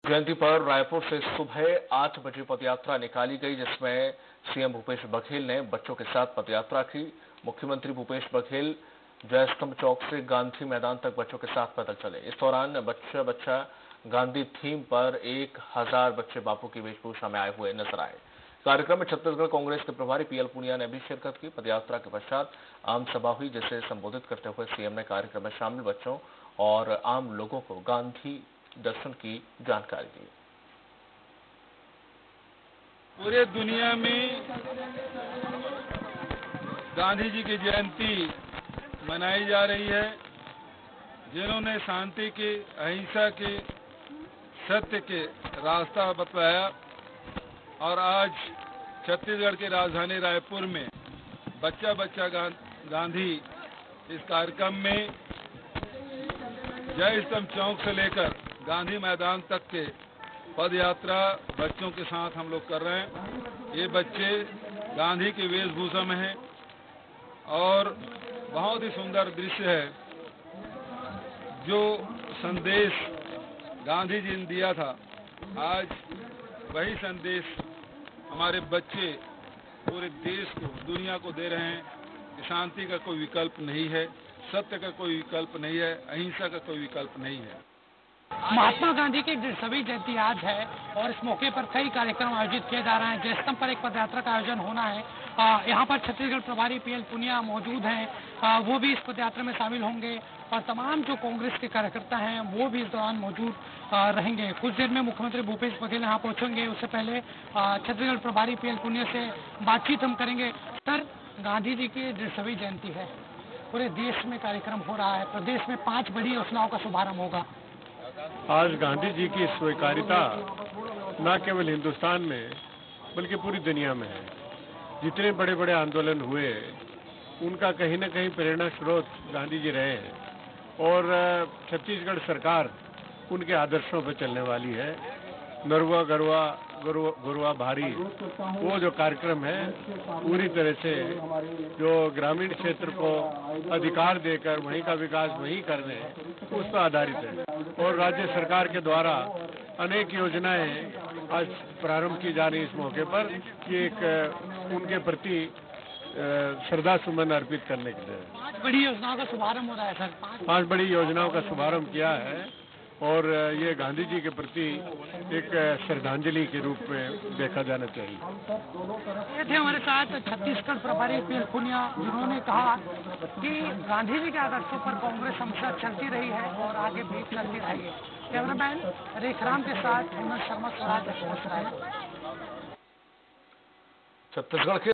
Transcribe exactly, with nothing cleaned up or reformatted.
जयंती पर रायपुर से सुबह आठ बजे पदयात्रा निकाली गई, जिसमें सीएम भूपेश बघेल ने बच्चों के साथ पदयात्रा की। मुख्यमंत्री भूपेश बघेल जयस्तंभ चौक से गांधी मैदान तक बच्चों के साथ पैदल चले। इस दौरान बच्चा बच्चा गांधी थीम पर एक हजार बच्चे बापू की वेशभूषा में आए हुए नजर आए। कार्यक्रम में छत्तीसगढ़ कांग्रेस के प्रभारी पीएल पुनिया ने भी शिरकत की। पदयात्रा के पश्चात आम सभा हुई, जिसे संबोधित करते हुए सीएम ने कार्यक्रम में शामिल बच्चों और आम लोगों को गांधी दर्शन की जानकारी दी। पूरे दुनिया में गांधी जी की जयंती मनाई जा रही है, जिन्होंने शांति के, अहिंसा के, सत्य के रास्ता बतलाया। और आज छत्तीसगढ़ की राजधानी रायपुर में बच्चा बच्चा गांधी इस कार्यक्रम में जय स्तंभ चौक से लेकर गांधी मैदान तक के पद यात्रा बच्चों के साथ हम लोग कर रहे हैं। ये बच्चे गांधी की वेशभूषा में हैं और बहुत ही सुंदर दृश्य है। जो संदेश गांधी जी ने दिया था, आज वही संदेश हमारे बच्चे पूरे देश को, दुनिया को दे रहे हैं कि शांति का कोई विकल्प नहीं है, सत्य का कोई विकल्प नहीं है, अहिंसा का कोई विकल्प नहीं है। महात्मा गांधी की सभी जयंती आज है और इस मौके पर कई कार्यक्रम आयोजित किए जा रहे हैं। जयस्तंभ पर एक पदयात्रा का आयोजन होना है। यहाँ पर छत्तीसगढ़ प्रभारी पीएल पुनिया मौजूद हैं, आ, वो भी इस पदयात्रा में शामिल होंगे और तमाम जो कांग्रेस के कार्यकर्ता हैं वो भी इस दौरान मौजूद आ, रहेंगे। कुछ देर में मुख्यमंत्री भूपेश बघेल यहाँ पहुंचेंगे। उससे पहले छत्तीसगढ़ प्रभारी पीएल पुनिया से बातचीत हम करेंगे। सर, गांधी जी की सभी जयंती है, पूरे देश में कार्यक्रम हो रहा है, प्रदेश में पांच बड़ी योजनाओं का शुभारंभ होगा। आज गांधी जी की स्वीकारिता न केवल हिंदुस्तान में बल्कि पूरी दुनिया में है। जितने बड़े बड़े आंदोलन हुए, उनका कहीं न कहीं प्रेरणा स्रोत गांधी जी रहे हैं और छत्तीसगढ़ सरकार उनके आदर्शों पर चलने वाली है। नरवा गरवा गुरुआ गुरुआ भारी, वो जो कार्यक्रम है पूरी तरह से जो ग्रामीण क्षेत्र को अधिकार देकर वहीं का विकास वहीं करने, उस पर आधारित है। और राज्य सरकार के द्वारा अनेक योजनाएं आज प्रारंभ की जा रही इस मौके पर कि एक उनके प्रति श्रद्धा सुमन अर्पित करने के लिए पांच बड़ी योजनाओं का शुभारंभ हो रहा है सर। पांच बड़ी योजनाओं का शुभारंभ किया है और ये गांधी जी के प्रति एक श्रद्धांजलि के रूप में देखा जाना चाहिए। ये थे हमारे साथ छत्तीसगढ़ प्रभारी पीएल पुनिया, जिन्होंने कहा कि गांधी जी के आदर्शों पर कांग्रेस हमेशा चलती रही है और आगे भी चलती रहेगी। कैमरामैन रेखराम के साथ हेमंत शर्मा, स्वराज एक्सप्रेस। छत्तीसगढ़ के